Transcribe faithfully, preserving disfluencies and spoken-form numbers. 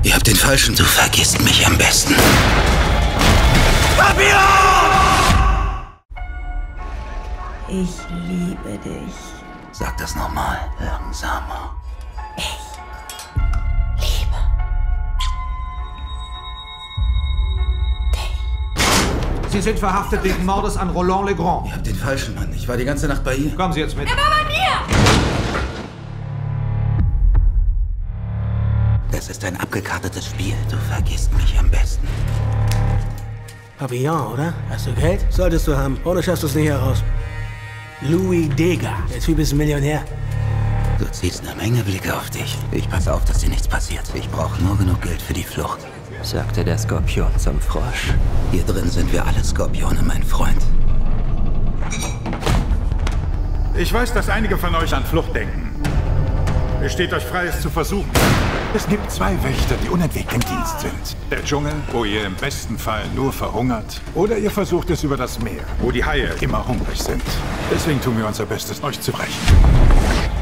Ihr habt den Falschen. Du vergisst mich am besten. Papillon! Ich liebe dich. Sag das nochmal. Langsamer. Ich liebe dich. Sie sind verhaftet wegen Mordes an Roland Legrand. Ihr habt den Falschen, Mann. Ich war die ganze Nacht bei ihr. Kommen Sie jetzt mit. Er war bei mir! Das ist ein abgekartetes Spiel. Du vergisst mich am besten. Papillon, oder? Hast du Geld? Solltest du haben. Ohne schaffst du es nicht heraus. Louis Degas. Der Typ ist ein Millionär. Du ziehst eine Menge Blicke auf dich. Ich passe auf, dass dir nichts passiert. Ich brauche nur genug Geld für die Flucht, sagte der Skorpion zum Frosch. Hier drin sind wir alle Skorpione, mein Freund. Ich weiß, dass einige von euch an Flucht denken. Es steht euch frei, es zu versuchen. Es gibt zwei Wächter, die unentwegt im Dienst sind. Der Dschungel, wo ihr im besten Fall nur verhungert. Oder ihr versucht es über das Meer, wo die Haie immer hungrig sind. Deswegen tun wir unser Bestes, euch zu brechen.